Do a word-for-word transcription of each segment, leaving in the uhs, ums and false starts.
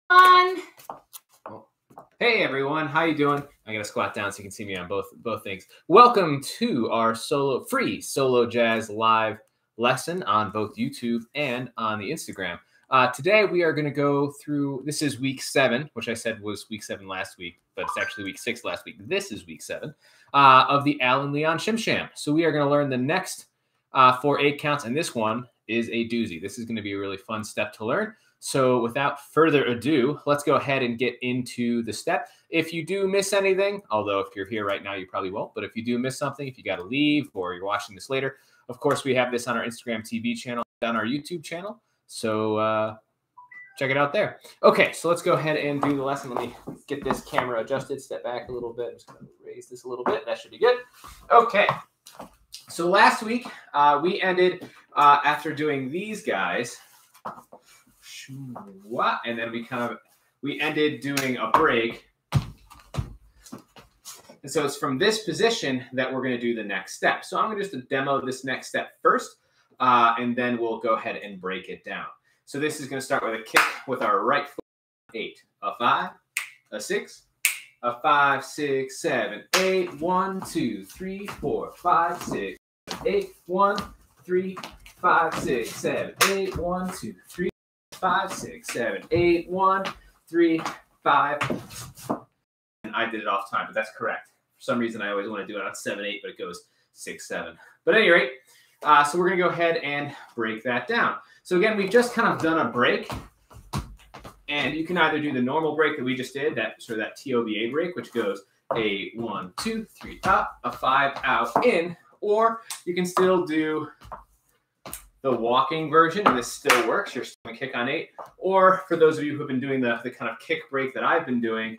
on. Hey everyone, how you doing? I'm gonna squat down so you can see me on both both things. Welcome to our solo free solo jazz live lesson on both YouTube and on the Instagram. Uh, today we are gonna go through. This is week seven, which I said was week seven last week, but it's actually week six last week. This is week seven uh, of the Alan Leon Shim Sham. So we are gonna learn the next uh, four eight counts, and this one is a doozy. This is gonna be a really fun step to learn. So without further ado, let's go ahead and get into the step. If you do miss anything, although if you're here right now, you probably won't, but if you do miss something, if you got to leave or you're watching this later, of course, we have this on our Instagram T V channel, on our YouTube channel. So uh, check it out there. Okay, so let's go ahead and do the lesson. Let me get this camera adjusted, step back a little bit. I'm just going to raise this a little bit. That should be good. Okay. So last week, uh, we ended uh, after doing these guys. And then we kind of, we ended doing a break. And so it's from this position that we're going to do the next step. So I'm going to just demo this next step first, uh, and then we'll go ahead and break it down. So this is going to start with a kick with our right foot. Eight, a five, a six, a five, six, seven, eight, one, two, three, four, five, six, eight, one, three, five, six, seven, eight, one, two, three, five, six, seven, eight, one, three, five. And I did it off time, but that's correct. For some reason, I always want to do it on seven, eight, but it goes six, seven. But at any rate, uh, so we're going to go ahead and break that down. So again, we've just kind of done a break. And you can either do the normal break that we just did, that sort of that T O B A break, which goes a one, two, three, up, a five, out, in. Or you can still do the walking version, and this still works. You're still going to kick on eight. Or for those of you who have been doing the, the kind of kick break that I've been doing,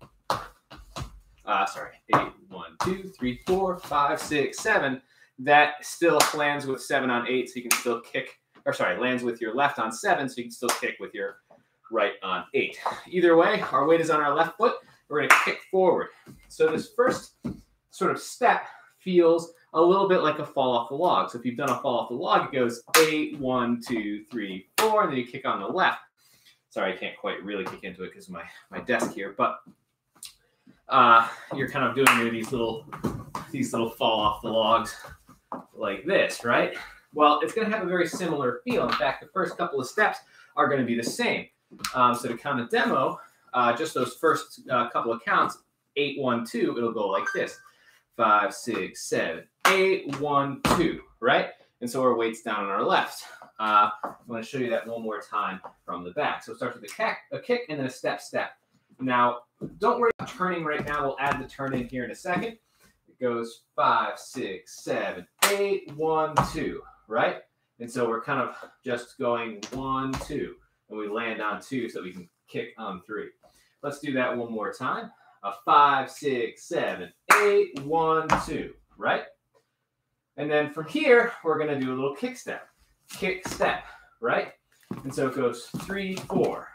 uh, sorry, eight, one, two, three, four, five, six, seven, that still lands with seven on eight, so you can still kick, or sorry, lands with your left on seven, so you can still kick with your right on eight. Either way, our weight is on our left foot. We're going to kick forward. So this first sort of step feels a little bit like a fall off the log. So if you've done a fall off the log, it goes eight, one, two, three, four, and then you kick on the left. Sorry, I can't quite really kick into it because of my, my desk here, but uh, you're kind of doing these little, these little fall off the logs like this, right? Well, it's going to have a very similar feel. In fact, the first couple of steps are going to be the same. Um, so to kind of demo uh, just those first uh, couple of counts, eight, one, two, it'll go like this. Five, six, seven, eight, one, two, right? And so our weight's down on our left. Uh, I'm going to show you that one more time from the back. So it starts with a kick, a kick, and then a step, step. Now, don't worry about turning right now. We'll add the turn in here in a second. It goes five, six, seven, eight, one, two, right? And so we're kind of just going one, two, and we land on two so that we can kick on three. Let's do that one more time. A five, six, seven, eight, one, two, right? And then from here, we're going to do a little kick step. Kick step, right? And so it goes three, four.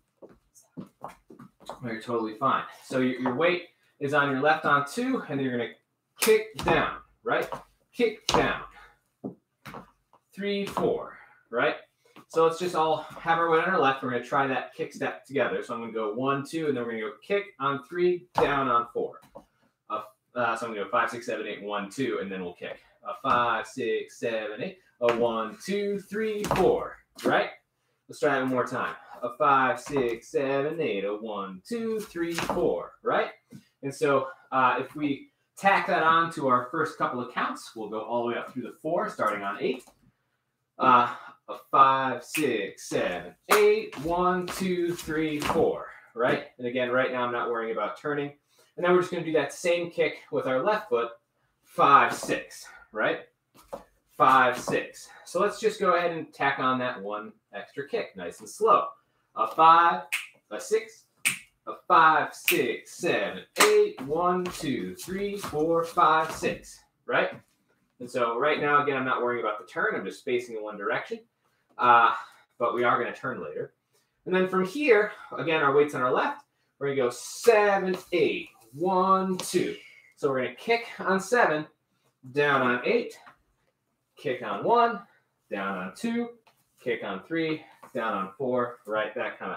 You're totally fine. So your, your weight is on your left on two, and then you're going to kick down, right? Kick down. Three, four, right? So let's just all have our weight on our left. We're going to try that kick step together. So I'm going to go one, two, and then we're going to go kick on three, down on four. Uh, uh, so I'm going to go five, six, seven, eight, one, two, and then we'll kick. A five, six, seven, eight. A one, two, three, four. Right? Let's try that one more time. A five, six, seven, eight. A one, two, three, four. Right? And so uh, if we tack that on to our first couple of counts, we'll go all the way up through the four, starting on eight. Uh, a five, six, seven, eight, one, two, three, four, right? And again, right now I'm not worrying about turning. And then we're just going to do that same kick with our left foot, five, six, right? Five, six. So let's just go ahead and tack on that one extra kick, nice and slow. A five, a six, a five, six, seven, eight, one, two, three, four, five, six, right? And so right now, again, I'm not worrying about the turn. I'm just spacing in one direction. Uh, but we are going to turn later. And then from here, again, our weight's on our left. We're going to go seven, eight, one, two. So we're going to kick on seven, down on eight, kick on one, down on two, kick on three, down on four, right? That kind of thing.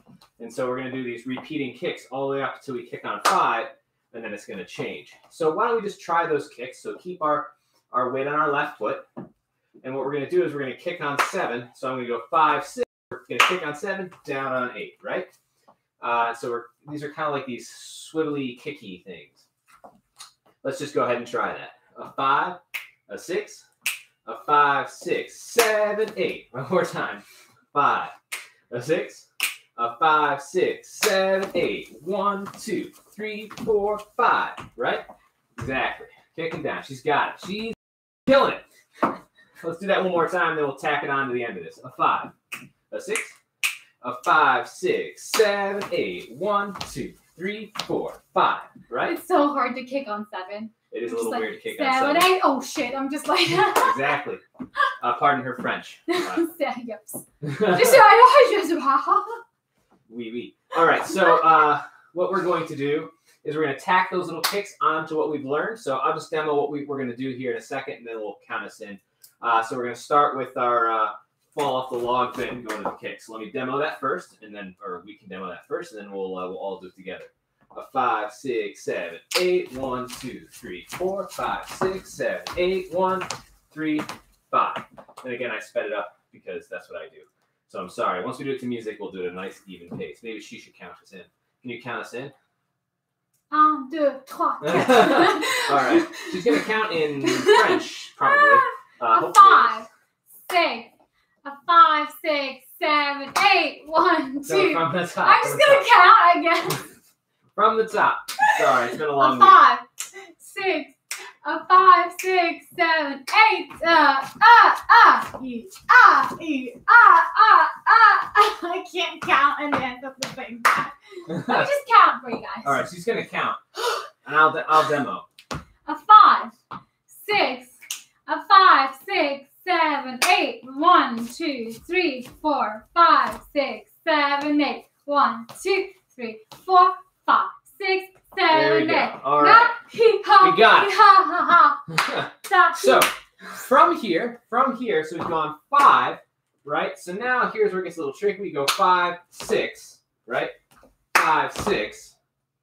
And so we're going to do these repeating kicks all the way up until we kick on five, and then it's going to change. So why don't we just try those kicks? So keep our, our weight on our left foot. And what we're going to do is we're going to kick on seven. So I'm going to go five, six. We're going to kick on seven, down on eight, right? Uh, so we're, these are kind of like these swivelly, kicky things. Let's just go ahead and try that. A five, a six, a five, six, seven, eight. One more time. Five, a six, a five, six, seven, eight. One, two, three, four, five. Right? Exactly. Kicking down. She's got it. She's killing it. Let's do that one more time, then we'll tack it on to the end of this. A five, a six, a five, six, seven, eight. One, two, three, four, five. Right? It's so hard to kick on seven. It is I'm a little like, weird to kick seven, on seven. Eight. Oh shit! I'm just like Exactly. Uh, pardon her French. Uh, Yep. Just say I Oui, oui. All right. So uh, what we're going to do is we're going to tack those little kicks onto what we've learned. So I'll just demo what we, we're going to do here in a second, and then we'll count us in. Uh, so we're going to start with our uh, fall off the log thing, going to the kicks. So let me demo that first, and then, or we can demo that first, and then we'll uh, we'll all do it together. A five, six, seven, eight, one, two, three, four, five, six, seven, eight, one, three, five. And again, I sped it up because that's what I do. So I'm sorry. Once we do it to music, we'll do it at a nice even pace. Maybe she should count us in. Can you count us in? Un, deux, trois, All right. She's gonna count in French, probably. Uh, a five, six, a five, six, seven, eight, one, two. So from the top. I'm just gonna top. count, I guess. From the top. Sorry, it's been a long a five, week. six, a five, six, seven, eight. Uh, ah, ah, e, ah, e, ah, ah, ah. I can't count and dance at the same time. Let me just count for you guys. All right, she's gonna count, and I'll de I'll demo. A five, six, a five, six, seven, eight. One, two, three, four, five, six, seven, eight. One, two, three, four, five, six, seven, eight. All right. He, ha, we got he, it. Ha, ha, ha. So from here, from here, so we've gone five, right? So now here's where it gets a little tricky. We go five, six, right? Five, six,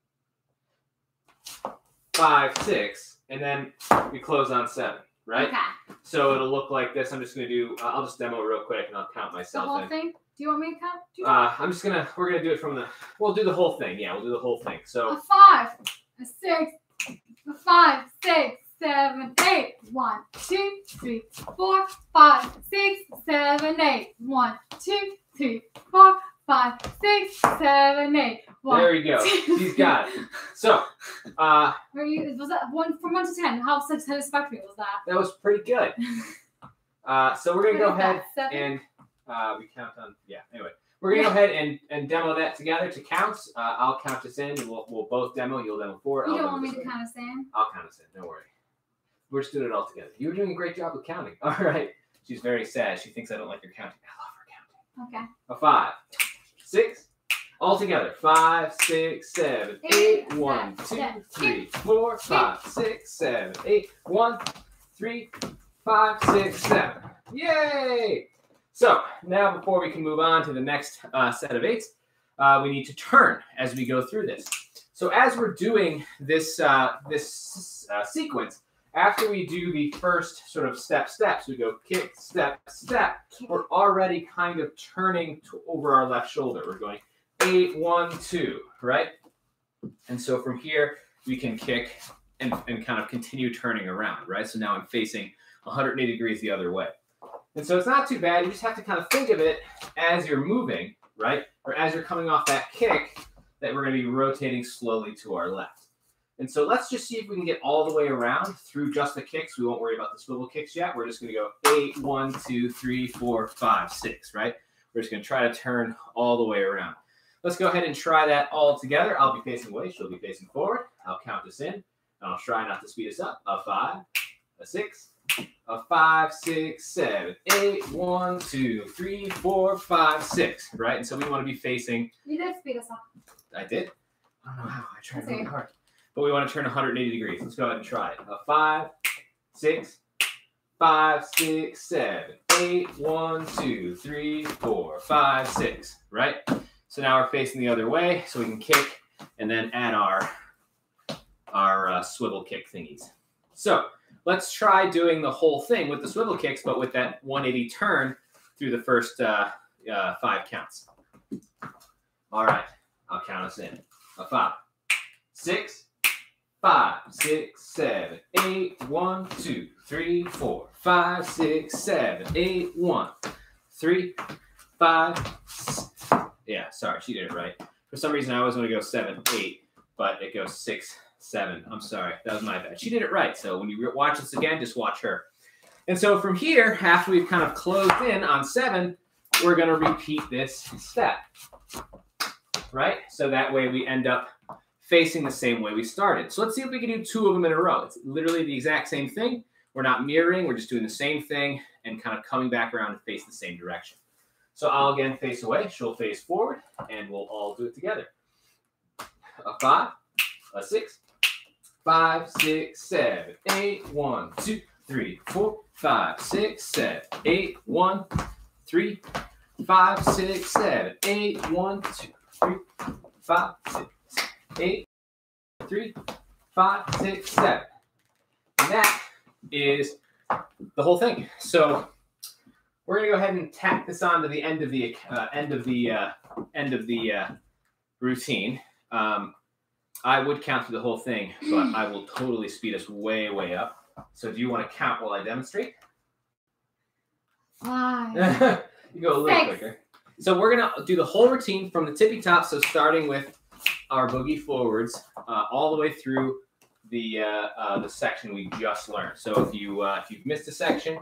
five, six, and then we close on seven, right? Okay. So it'll look like this. I'm just gonna do. Uh, I'll just demo it real quick, and I'll count The myself whole in. thing? Do you want me to count? Do you Uh, I'm just gonna. We're gonna do it from the. We'll do the whole thing. Yeah, we'll do the whole thing. So a five, a six, a five, six, seven, eight. One, two, three, four, five, six, seven, eight. One, two, three, four, five, six, seven, eight. One, there we go. two, She's got it. So uh, Were you, was that one from one to ten? How satisfactory was that? that was pretty good. Uh, so we're gonna go What is ahead that, seven? and uh, we count on. Yeah. Anyway, we're gonna go ahead and, and demo that together to counts. Uh, I'll count us in, and we'll we'll both demo. You'll demo four. You I'll don't demo want me this to way. count us in? I'll count us in. Don't worry. We're just doing it all together. You were doing a great job with counting. All right. She's very sad. She thinks I don't like her counting. I love her counting. Okay. A five, six, all together. Five, six, seven, eight. Eight, One, seven, two, three, four, five, six, seven, eight. One, three, five, six, seven. Yay! So now, before we can move on to the next uh, set of eights, uh, we need to turn as we go through this. So as we're doing this uh, this uh, sequence, after we do the first sort of step steps, we go kick, step, step. We're already kind of turning to over our left shoulder. We're going eight, one, two, right? And so from here, we can kick and, and kind of continue turning around, right? So now I'm facing one hundred eighty degrees the other way. And so it's not too bad. You just have to kind of think of it as you're moving, right? Or as you're coming off that kick, that we're going to be rotating slowly to our left. And so let's just see if we can get all the way around through just the kicks. We won't worry about the swivel kicks yet. We're just going to go eight, one, two, three, four, five, six, right? We're just going to try to turn all the way around. Let's go ahead and try that all together. I'll be facing away. She'll be facing forward. I'll count us in. And I'll try not to speed us up. A five, a six, a five, six, seven, eight, one, two, three, four, five, six, right? And so we want to be facing. You did speed us up. I did? I don't know how. I tried Okay. really hard. But we want to turn one hundred eighty degrees. Let's go ahead and try it. A five, six, five, six, seven, eight, one, two, three, four, five, six, right? So now we're facing the other way, so we can kick and then add our, our uh, swivel kick thingies. So let's try doing the whole thing with the swivel kicks, but with that one eighty turn through the first uh, uh, five counts. All right, I'll count us in. A five, six, five, six, seven, eight, one, two, three, four, five, six, seven, eight, one, three, five. Yeah, sorry, she did it right. For some reason, I always want to go seven, eight, but it goes six, seven. I'm sorry, that was my bad. She did it right. So when you watch this again, just watch her. And so from here, after we've kind of closed in on seven, we're going to repeat this step, right? So that way we end up facing the same way we started. So let's see if we can do two of them in a row. It's literally the exact same thing. We're not mirroring. We're just doing the same thing and kind of coming back around and face the same direction. So I'll again face away. She'll face forward, and we'll all do it together. A five, a six, five, six, seven, eight, one, two, three, four, five, six, seven, eight, one, three, five, six, seven, eight, one, two, three, five, six, eight, three, five, six, seven. And that is the whole thing. So we're gonna go ahead and tack this on to the end of the uh, end of the uh, end of the uh, routine. Um, I would count through the whole thing, but I will totally speed us way, way up. So do you want to count while I demonstrate? Five. You go a little Six. quicker. So we're gonna do the whole routine from the tippy top. So starting with our boogie forwards uh, all the way through the uh, uh, the section we just learned. So if you uh, if you've missed a section,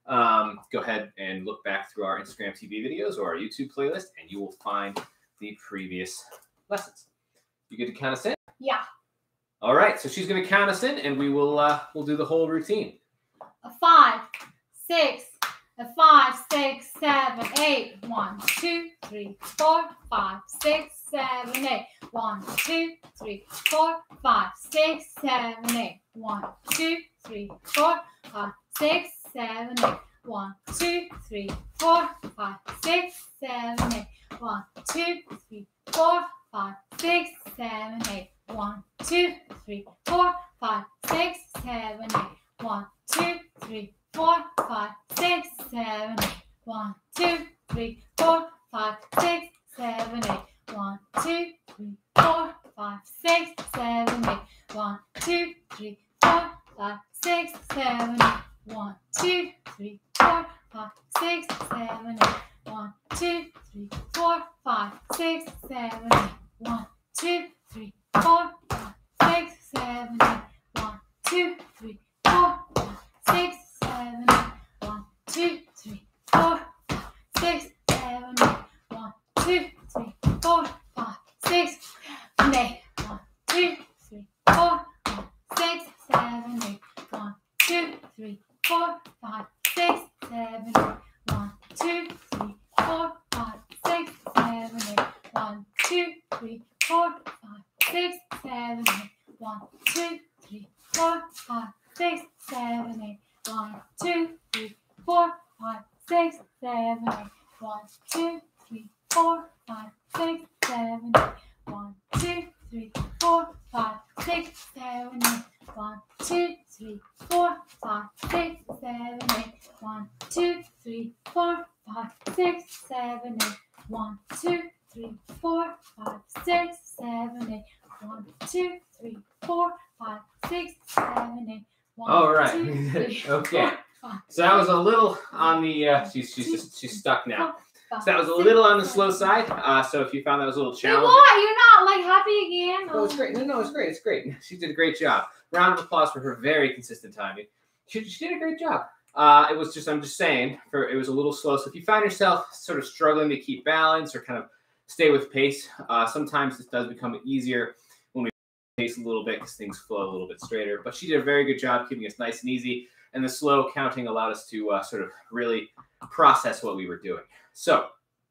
um, go ahead and look back through our Instagram T V videos or our YouTube playlist, and you will find the previous lessons. You good to count us in? Yeah. All right. So she's going to count us in, and we will uh, we'll do the whole routine. A five, six, a five, six, seven, eight. One, two, three, four, five, six, seven, eight. One, two, three, four, five, six, seven, eight. One, two, three, four, five, six, seven, eight. One, two, three, four, five, six, seven, eight. One, two, three, four, five, six, seven, eight. One, two, three, four, five, six, seven, eight. One, two, three, four, five, six, seven, eight. One, two, three, four, five, six, seven, eight. One, two, three, four, five, six, seven, eight. One, two, three, four, five, six, seven, eight. One, two, three, four, five, six, seven, eight. One, two, three, four, five, six, seven, eight. One, two, three, four, five, six, seven, eight. One, two, three, four, five, six, seven, eight. One, two, three, four, five, six, seven, eight. One, two, three, four, five, six, seven, eight. One, two, three, four, five, six, seven, eight. One, two, three, four, five, six, seven, eight. One, two, three, four, five, six, seven, eight. One, two, three, four, five, six, seven, eight. One, two, three, four, five, six, seven, eight. One, two, three, four, five, six, seven, eight. One, two, three, four, five, six, seven, eight. One, two, three, four, five, six, seven, eight. One, two, three, four, five, six, seven, eight. One, two, three, four, five, six, seven, eight. One, two, three, four, five, six, seven, eight. One, two, three, four, five, six, seven, eight. One, All right. two, three, Okay. four, five, So that was a little on the. Uh, she's she's just she's stuck now. So that was a little on the slow side. Uh, so if you found that was a little Hey, challenging, what? You're not like happy again? no, it's great. No, no, it's great. It's great. She did a great job. Round of applause for her very consistent timing. She, she did a great job. Uh, it was just, I'm just saying, for it was a little slow. So if you find yourself sort of struggling to keep balance or kind of stay with pace, uh, sometimes this does become easier when we pace a little bit because things flow a little bit straighter. But she did a very good job keeping us nice and easy. And the slow counting allowed us to uh, sort of really process what we were doing. So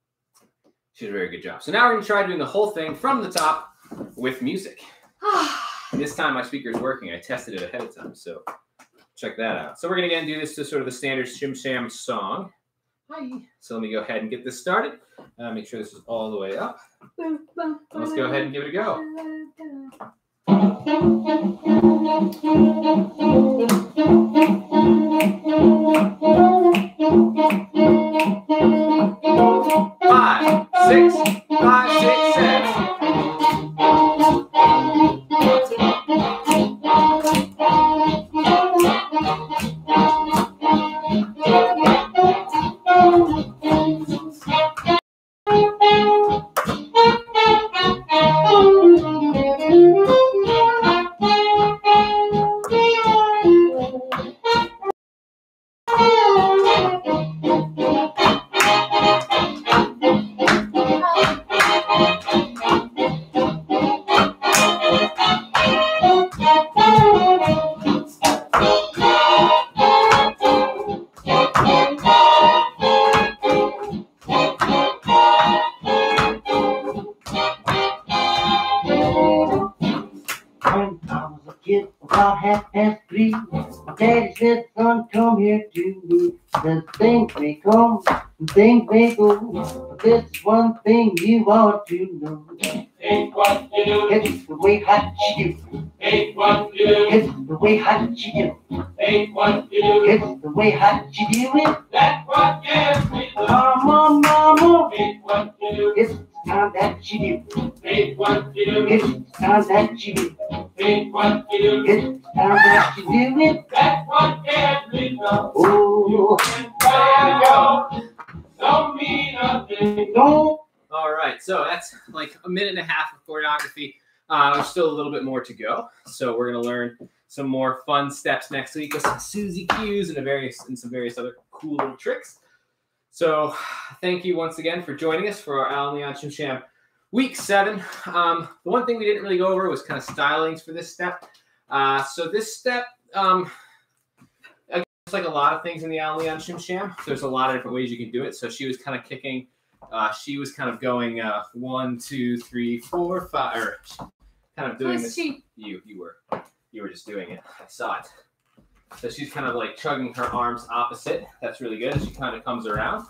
she did a very good job. So now we're going to try doing the whole thing from the top with music. And this time my speaker is working. I tested it ahead of time, so check that out. So we're going to again do this to sort of the standard Shim Sham song. Hi. So let me go ahead and get this started. Uh, make sure this is all the way up. Let's go ahead and give it a go. Five, six, five, six, seven. When I was a kid, about half past three, my daddy said, son, come here to me. Says things may come and things may go, but this is one thing you ought to know. Ain't what you do, It's the way how you do. ain't what you do, It's the way how you do. ain't what you do. It's the way how you do it. That's what gives me the Mama, mama, ain't what you do, it's the time that you do. ain't what you do, It's the time that you do. ain't what you do. It's the time that you do it. That's what gives me the Oh, and where you go. Don't mean nothing. don't. All right, so that's like a minute and a half of choreography. Uh, there's still a little bit more to go, so we're gonna learn some more fun steps next week with some Susie cues and a various and some various other cool little tricks. So thank you once again for joining us for our Al Leon Shim Sham week seven. Um, the one thing we didn't really go over was kind of stylings for this step. Uh, so this step, um, again, it's like a lot of things in the Al Leon Shim Sham. There's a lot of different ways you can do it. So she was kind of kicking. Uh, she was kind of going uh, one, two, three, four, five, or kind of doing Who's this. she? You, you were, you were just doing it. I saw it. So she's kind of like chugging her arms opposite. That's really good. She kind of comes around.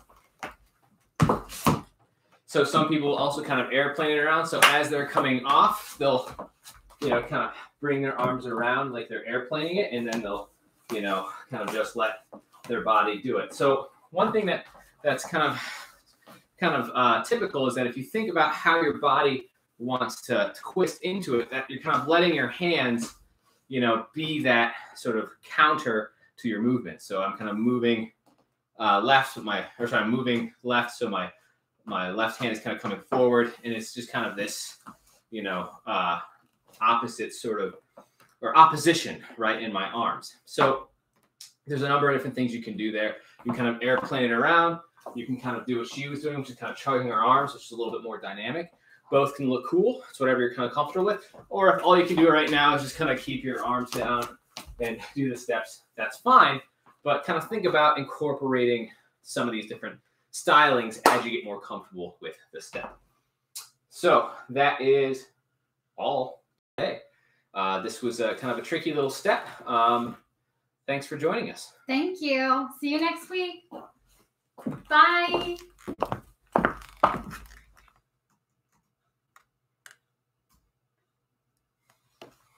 So some people also kind of airplane it around. So as they're coming off, they'll, you know, kind of bring their arms around like they're airplaning it, and then they'll, you know, kind of just let their body do it. So one thing that that's kind of kind of uh, typical is that if you think about how your body wants to twist into it, that you're kind of letting your hands, you know, be that sort of counter to your movement. So I'm kind of moving uh, left with my, or sorry, I'm moving left, so my my left hand is kind of coming forward, and it's just kind of this, you know, uh, opposite sort of, or opposition, right, in my arms. So there's a number of different things you can do there. You can kind of airplane it around. You can kind of do what she was doing, which is kind of chugging her arms, which is a little bit more dynamic. Both can look cool. It's whatever you're kind of comfortable with. Or if all you can do right now is just kind of keep your arms down and do the steps, that's fine. But kind of think about incorporating some of these different stylings as you get more comfortable with the step. So that is all today. Uh, this was a kind of a tricky little step. Um, thanks for joining us. Thank you. See you next week. Bye.